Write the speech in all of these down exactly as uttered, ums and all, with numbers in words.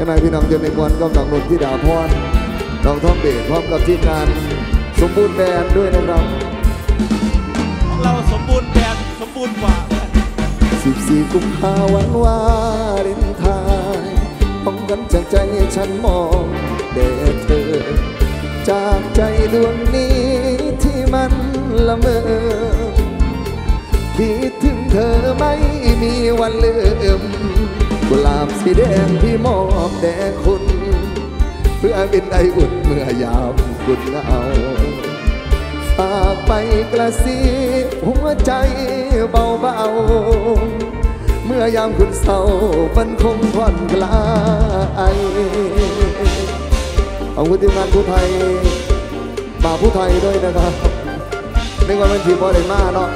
นายพี่น้องจนในมวลก็น้องนนทิดาพรน้องทองเบสพร้อมกับทีมงานสมบูรณ์แบนด้วยนะครับของเราสมบูรณ์แบนสมบูรณ์กว่าสิบสี่กุมภาพันธ์วาเลนไทน์ป้องกันจากใจฉันมองแด่เธอจากใจดวงนี้ที่มันละเมอคิดถึงเธอไม่มีวันลืมกุหลาบสีแดงที่มอบแด่คุณเพื่อเป็นไออุ่นเมื่อยามคุณเหงาฝากไปกระซิบหัวใจเบาๆเมื่อยามคุณเศร้ามันคงผ่อนคลายเอาคุณทีมงานผู้ไทยมาผู้ไทยด้วยนะครับในวันวันที่พอได้มาเนาะ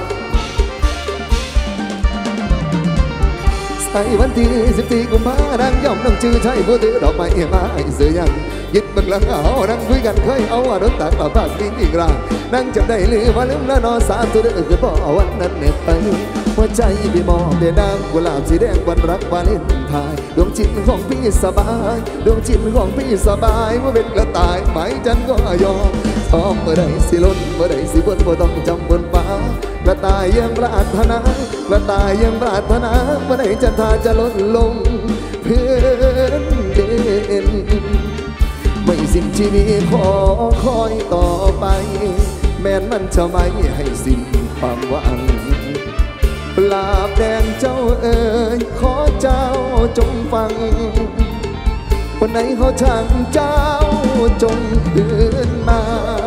ใส่วันที่สิบสี่กุมภาพันธ์นั่งย่อมน้องชื่อใช่ผู้ถือดอกไม้มาไอ้เสือยังยึดบังหลังเอานั่งคุยกันเคยเอาว่าโดนตักเอาปากดิ้นอีกร่างนั่งจับได้หรือว่าลืมแล้วนอนสาธุเด้อคือพ่อวันนั้นเหน็บไปหัวใจพี่มองเด่นน้ำกุหลาบสีแดงวันรักวาเลนไทน์ดวงจิตของพี่สบายดวงจิตของพี่สบายเมื่อเป็นกระต่ายหมายจันก็ยอมพร้อมเมื่อใดสิล้นเมื่อใดสิบนบ่ต้องจำบนฟ้ากระต่ายยังปรารถนากระต่ายยังปรารถนาเมื่อใดจันทราจะลดลงเพื่อนเด่นไม่สิ้นชีวิตขอคอยต่อไปแม้นมันจะไม่ให้สิ้นความหวังปลาบแดงเจ้าเอ๋ยขอเจ้าจงฟังวันไหนเขาช่างเจ้าจงคืนมา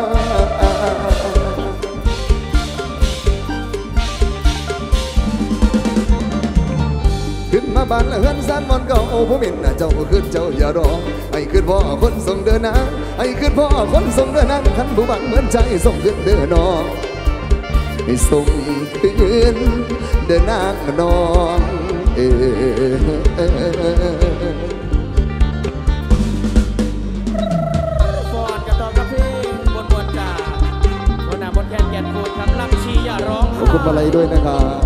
ขึ้นมาบ้านละเฮือนซานมอนเก่าผู้เป็นเจ้าขึ้นเจ้าอย่ารอไอ้ขึ้นพ่อคนส่งเดินนะไอ้ขึ้นพ่อคนส่งเดินนั้นขันผู้บังเหมือนใจส่งขึ้นเดินนอให้ส่งขึ้นเดินนางนองเอฟอดกระตอกกระพี่บนบนจ่าบนหน้าบนแขนแกนพูดคำลำชีอย่าร้องขอบคุณมาลัยด้วยนะครับ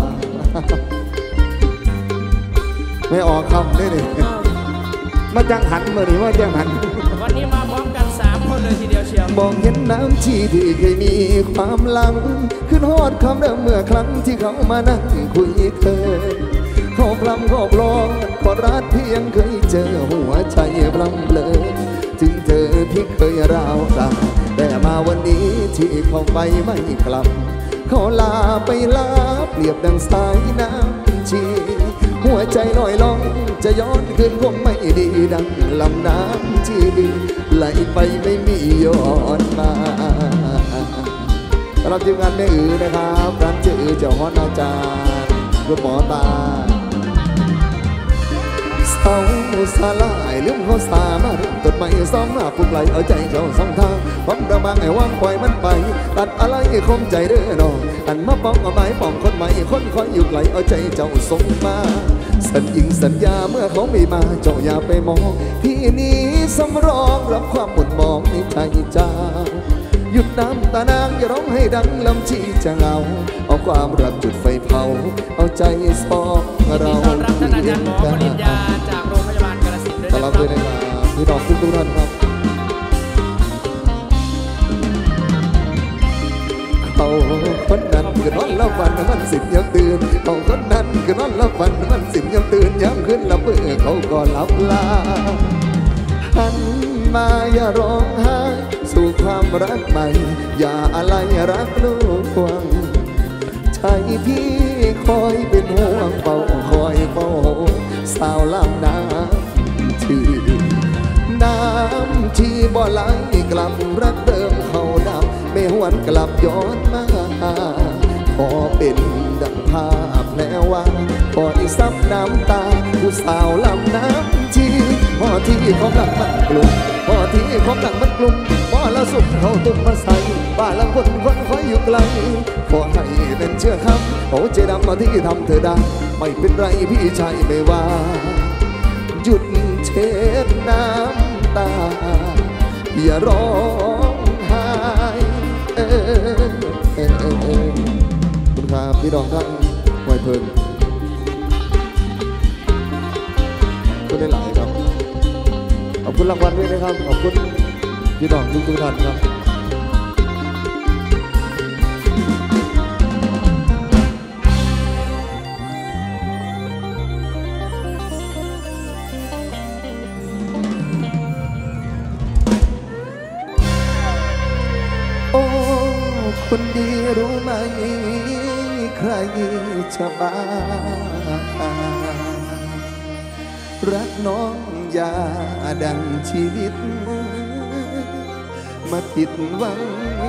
ไม่ออกคำนี่นี่มาจังหันเมื่อนี้มาจังหันวันนี้มาพร้อมกันสามคนเลยทีเดียวเชียวมองเห็นน้ำชีที่เคยมีความหลังขึ้นฮอดคำเดิมเมื่อครั้งที่เขามานั่งคุยเธอเขาพลำเขาปลองขอรักเพียงเคยเจอหัวใจพลำเลยถึงเธอที่เคยราวตาแต่มาวันนี้ที่เขาไปไม่กลับเขาลาไปลาเปรียบดังสายน้ำชีหัวใจลอยล่องจะย้อนคืนคงไม่ดีดังลำน้ำที่ดีไหลไปไม่มีย้อนมาสำหรับทีมงานแม่อือนะครับร้านเจอือเจ้าฮอนอาจารย์คุณหมอตาเศร้าสลายลืมเขาสามาต้นไม้ซ้อมมาปลุกไหลเอาใจเจ้าสองทางความระมังให้ว่างปล่อยมันไปตัดอะไรคมใจเด้อน้องอันมาป้องเอาไม้ป้องคนใหม่คนคอยอยู่ไกลเอาใจเจ้าส่งมาสัญญิงสัญญาเมื่อเขาไม่มาเจ้าอย่าไปมองที่นี้สำรองรับความหมดมองในใจเจ้าหยุดน้ำตานางอย่าร้องให้ดังลำชีจะเงาเอาความรักจุดไฟเผาเอาใจสองเราต้อนรับท่านอาจารย์หมอปริญญาจากโรงพยาบาลกาฬสินธุ์ด้วยนะครับด้วยนะครับพี่น้องทุกท่านครับเขาคนนั้นคือนอนแล้วฝันมันสิบยังตื่นเขาคนนั้นคือนอนแล้วฝันมันสิบยังตื่นย้ำขึ้นละเมื่อเขาก็หลับลาหันมาอย่าร้องไห้สู่ความรักใหม่อย่าอะไรรักลวงใจพี่คอยเป็นห่วงเฝ้าคอยเฝ้าสาวลำน้ำชีน้ำชีบ่ไหลกลับรักเดิมเขาดำไม่หวนกลับย้อนมาขอเป็นดังภาพแผลว่าขออีซับน้ำตาผู้สาวลำน้ำชีพอที่ของหลังมันกลุ่มพอที่ของหลังมันกลุ่มพอละสุดเขาตุ้มมาใส่บ้านละคนคนคอยอยู่ไกลขอให้เป็นเชื่อคำโอ้ใจดำมาที่ทำเธอได้ไม่เป็นไรพี่ชายไม่ว่าหยุดเช็ดน้ำตาอย่าร้องไห้คุณครับพี่น้องทั้งไวเพลินก็ได้หลายครับขอบคุณรางวัลด้วยนะครับขอบคุณพี่น้องทุกทุกท่านครับโอ้คนดีรู้ไหมใครจะบ้ารักน้องอย่าดังชีวิตมาผิดหวัง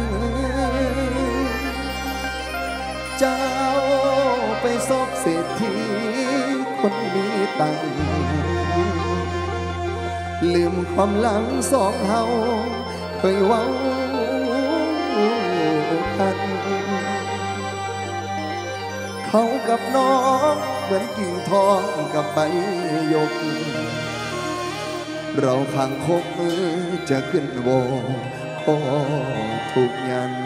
เจ้าไปซบเศรษฐีคนมีตังลืมความหลังสองเฮาเคยเว้ากันเขากับน้องเหมือนกิ่งทองกับใบหยกเราข้างคกมือจะขึ้นโบขอถูกยัน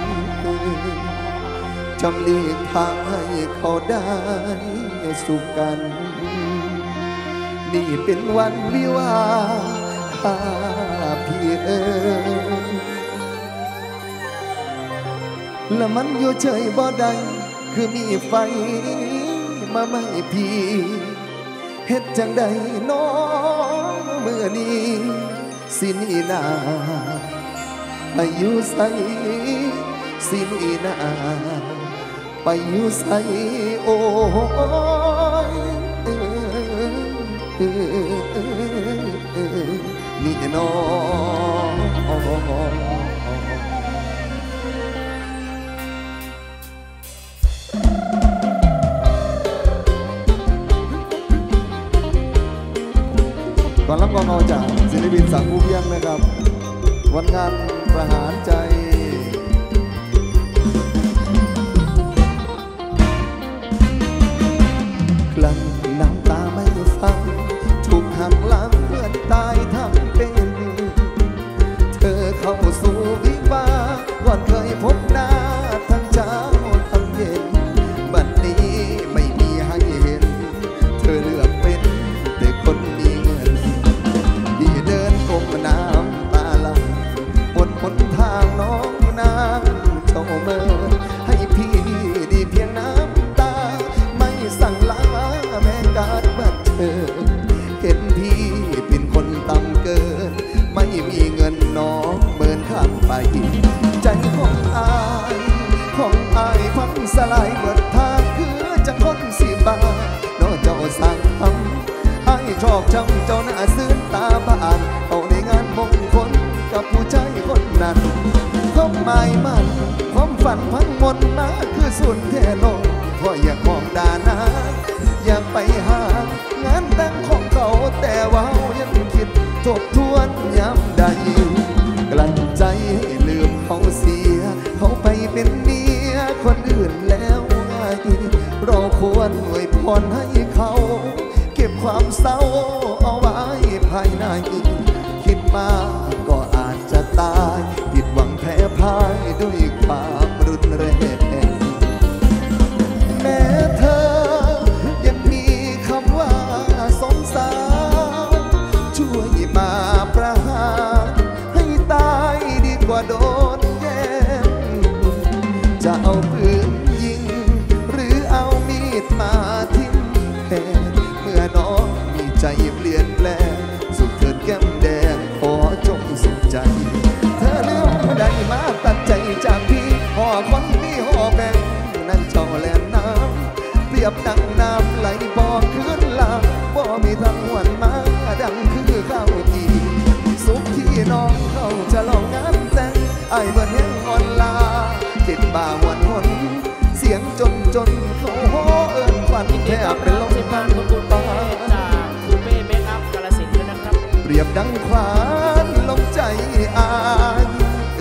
จำเลีกทางให้เขาได้สุขกัน นี่เป็นวันวิวาห์พี่เอ๋ยและมันอยู่เฉยบ่ได้คือมีไฟมาไม่พี่เฮ็ดจังใดน้องเมื่อนี้สินีนาไปอยู่ใส่สินีนาไปอยู่ใส่โอ้ยนี่น้องก่อนรับกองเอาจากศิลปินสังผู้เพียงนะครับวันงานประหารใจคลั่งน้ำตาไม่ฟังถูกหักหลังเพื่อนตายทำเป็นเธอเข้าสู่วิวาห์ก่อนเคยพบหน้าทั้งเช้าทั้งเย็นบัดนี้ไม่มีให้เห็นเธอเลือกเป็นแต่คนมีเงินที่เดินก้มน้ำตาไหลบนหนทางน้องนางเจ้าเมื่อให้พี่ดีเพียงน้ำตาไม่สั่งลาแม้การบัดเธอเห็นพี่เป็นคนต่ำเกินไม่มีเงินน้องเมินข้ามไปใจของอายของอายพังสลายเบิดทางคือจังคนสิบาน้องเจ้าสั่งทำอายชอบจำเจ้าหน้าซื่นตาบานเอาในงานมงคลกับผู้ชายคนนั้นความหมายมันความฝันพังมนมาคือสุดแท้น้องพออยากมองดานาอยากไปหางานแต่งของเขาแต่ว่ายังคิดทบทวนย้ำใดกลั่นใจให้ลืมเขาเสียเขาไปเป็นเมียคนอื่นแล้วไงเราควรอวยพรให้เขาเก็บความเศร้าเอาไว้ภายในคิดมาก็อาจจะตายผิดหวังแพ้พ่ายด้วยความรุนแรงแม้เธอยังมีคำว่าสงสารช่วยมาประหารให้ตายดีกว่าโดนแย่งจะเอาปืนยิงหรือเอามีดมาทิ่มแทงเมื่อน้องมีใจเปลี่ยนแปลงสุขเถิดแก้มแดงขอจงสุขใจเธอเลือกได้มาตัดใจจากพี่ห่อคนมีห่อแบ่งนั่นเจ้าแลนน้ำเปรียบดังน้ำไหลบ่อคืนลางบ่มีทางหวนมาดังคือข้าวจีสุขที่น้องเขาจะลองงานแต่งไอ้เบิร์นแห้งอ่อนลาติดบ่าหวนหนเสียงจนจนเขาโหเอิญฝันแทบเป็นลมพันกุตาจากคูเป้เมคอัพกาลสินธุ์ด้วยนะครับเปรียบดังขวานลงใจอายเอ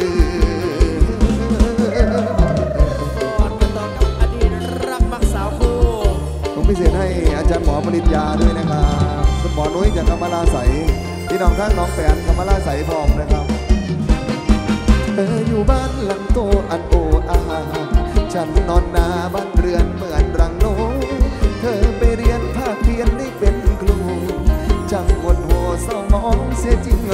ก่อนกันต่อกับอดีตรักมักสาวคู่ผมพิเศษให้อาจารย์หมอปริญญาด้วยนะครับคุณหมอนุ้ยจากกำมะลาใสพี่น้องทั้งน้องแฟนกำมะลาใสพร้อมนะครับเธออยู่บ้านหลังโตอันโออาฉันนอนนาบ้านเรือนเหมือนรังโนเธอไปเรียนภาคเพียนได้เป็นครูจังวนหัวเศร้ามองเสีย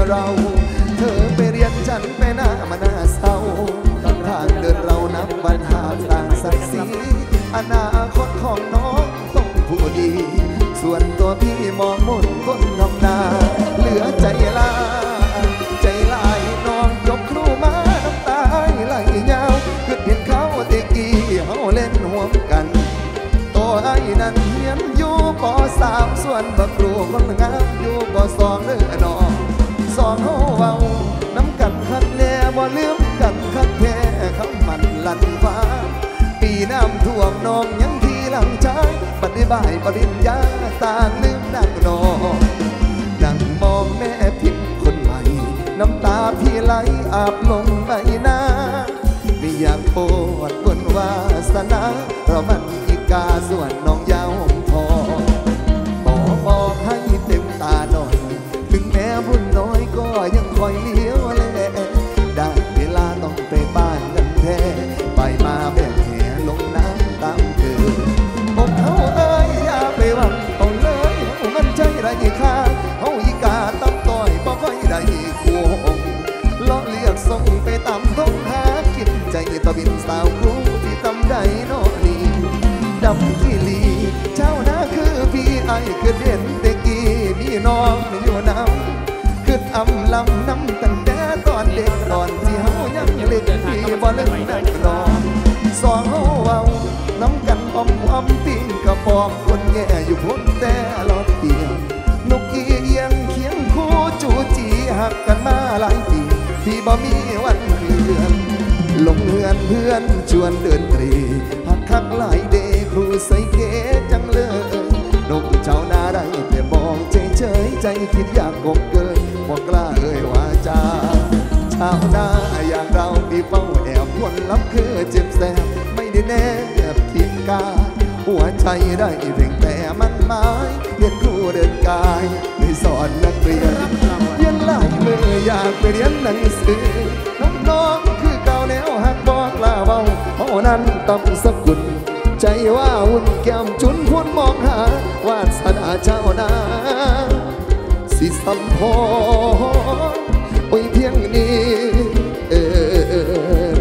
เราเธอไปเรียนฉันไปหน้ามาหน้าเศร้าทางเดินเรานับวันหาต่างศักดิ์ศรีอนาคตของน้องต้องผู้ดีส่วนตัวพี่มองมนคนทำนาเหลือใจลาใจลายน้องยกครูมาน้ำตาไหลยาวคือเห็นเขาเตกี้เขาเล่นห่วมกันตัวไอ้นั่นเฮียนอยู่ปอสามส่วนบักครูคนงามอยู่ปอสองเด้อน้องสองเฮาเว้าน้ำกันคันแน่บ่ลืมกันคันแท้คำมันลั่นฟ้าปีน้ำท่วมน้องยังทีหลังใจปฏิบัติปริญญาต่างลืมนั่งนอนนั่งมองแม่พิมพ์คนใหม่น้ำตาพี่ไหลอาบลงใบหน้าไม่อยากโปวดบนวาสนาเพราะมันอีกาส่วนน้องยาวพอบอกบอกให้เต็มตาหน่อยถึงแม้บุญน้อยก็ยังคอยเลี้ยวแลได้เวลาต้องไปบ้านกันแท้ไปมาแบบแห่ลงน้ำตามเกิดอกเขาเอ้ยอย่าไปหวังเอาเลยเอามันใจไรค่าเขาอีกาตั้มต่อยบ่ค่อยได้คู่หงล้อเลียกส่งไปตามท้องหากินใจตะบินสาวครูที่ตำได้นอนีดำขี้ลีเจ้าหน้าคือพี่ไอ้คือเด่นเตกี้มีน้องอยู่น้ำคืออำลำน้ำตั้งแต่ตอนเด็กตอนที่เฮายังเล็กพี่บ่เล่นนักนอนสองเฮาเว้าน้ำกันอมอมปิ้งกระปองคนแก่อยู่พ้นแต่ลอดเตียงนกอีเอียงเคียงคู่จูจีหักกันมาหลายปีพี่บ่มีวันเพื่อนลงเฮือนเพื่อนชวนเดินตรีหักคักหลายเดครูใส่เก๋จังเลยนกเจ้านาได้แต่มองเฉยเฉยใจคิดอยากกบเกินบอกกล้าเอ่ยวาจาชาวนาอย่างเราพี่เฝ้าแอบวนลับคือเจ็บแสบไม่ได้แนบคิดกาหัวใจได้เพียงแต่มันหมายเรียนครูเดินกายไม่สอนนักเรียนเรียนหลายมืออยากไปเรียนหนังสือน้องๆคือเก่าแนวหักบอกลาเบาเพราะนั้นต้องสกุลใจว่าหุ่นแก้มจุนพูนมองหาวาสนาเจ้านาสิสัมพอโอ้ยเพียงนี้เออ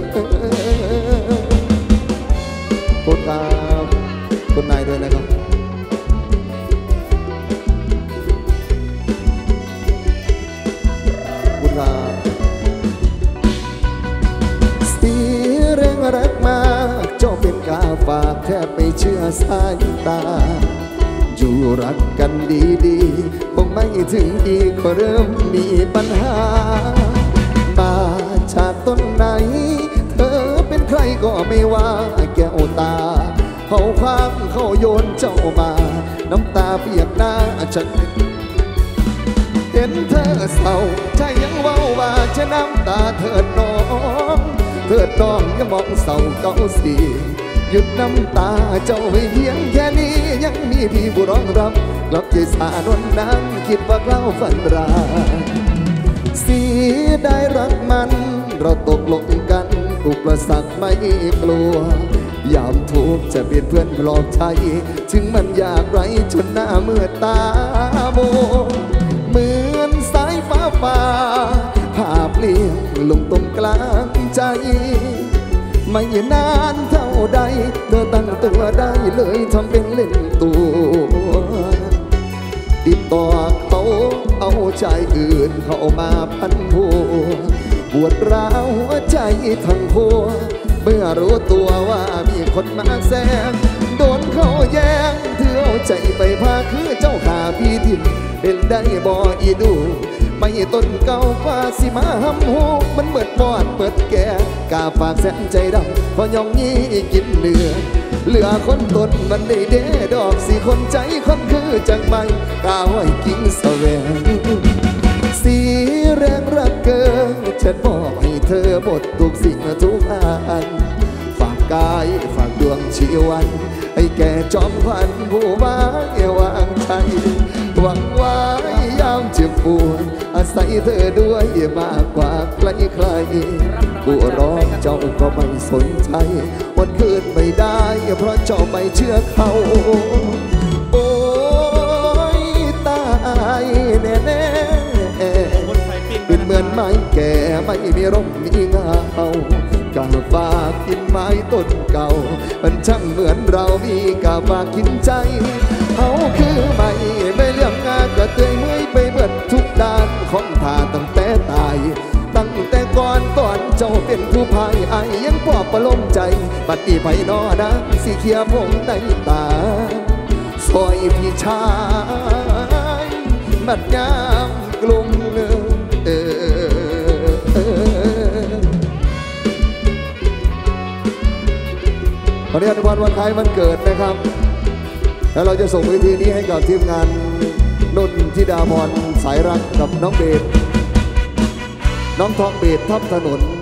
คุณครับคุณนายด้วยนะครับคุณครับสีแรงรักมากเจ้าเป็นกาฝากแทบไม่เชื่อสายตาอยู่รักกันดีๆคงไม่ถึงอีกก็เริ่มมีปัญหามาจากต้นไหนเธอเป็นใครก็ไม่ว่าแก้วตาเขาคว้างเขาโยนเจ้ามาน้ำตาเปียกหน้าฉันเห็นเธอเศร้าใจยังเว้าว่าจะน้ำตาเถิดน้องเถิดน้องยังมองเศร้าเก่าสีหยุดน้ำตาเจ้าไว้เพียงแค่นี้ยังมีพี่ผู้ร้องรับกลับใจสานวนนั้นคิดว่าเล่าฝันร้ายสีได้รักมันเราตกลงกันอุปสรรคไม่กลัวยามทุกข์จะเป็นเพื่อนปลอบใจถึงมันอยากไรจนหน้าเมื่อตาโมเหมือนสายฟ้าฟ้าภาพเลี้ยงลงตรงกลางใจไม่นานเท่าใดเธอตั้งตัวได้เลยทำเป็นเล่นตัวติดต่อเขาเอาใจอื่นเข้ามาพันผัวปวดร้าวหัวใจทั้งหัวเมื่อรู้ตัวว่ามีคนมาแซงโดนเขาแย่งเธอเอาใจไปพาคือเจ้าขาพี่ทิมเป็นได้บ่อีดูไม่ต้นเก่าฟ้าสิมาหำหูมันเบิดบอดเบิดแก่กาฝากแสนใจดำพอยองยี่กินเนื้อเหลือคนต้นมันได้เด้ดอกสีคนใจคนคือจังใบกาห้อยกิ่งแสวงสีแรงรักเกินฉันบอกให้เธอหมดทุกสิ่งทุกอันฝากกายฝากดวงชีวันให้แก่จอมขวัญผู้ว่าเอวางใจหวังว่ายามเจ็บปวดอาศัยเธอด้วยมากกว่าใครใครผู้ร้องเจ้าก็ไม่สนใจวันคืนไม่ได้เพราะเจ้าไม่เชื่อเขาโอ้ยตายแน่แน่คนไฟปิ้งม้แก่ไม่มีร่มมีเงากาฝากกินไม้ต้นเก่ามันช่างเหมือนเรามีกาฝากกินใจเขาคือไม่ไม่เรื่องงานก็เตยเมื่อยไปเบิดทุกด้านของทาตั้งแต่ตายตั้งแต่ก่อนตอนเจ้าเป็นผู้พายไอยังปอบประลมใจบัดนี้ไปนอนะสีเขียวผมในตาซอยพี่ชายบัดยามกลุ่มเนื้อเออเออวันนี้อนุบาลวันคล้ายวันเกิดนะครับแล้วเราจะส่งวิธีนี้ให้กับทีมงานนุ่นธิดาพรสายรักกับน้องเบสน้องทองเบสทับถนน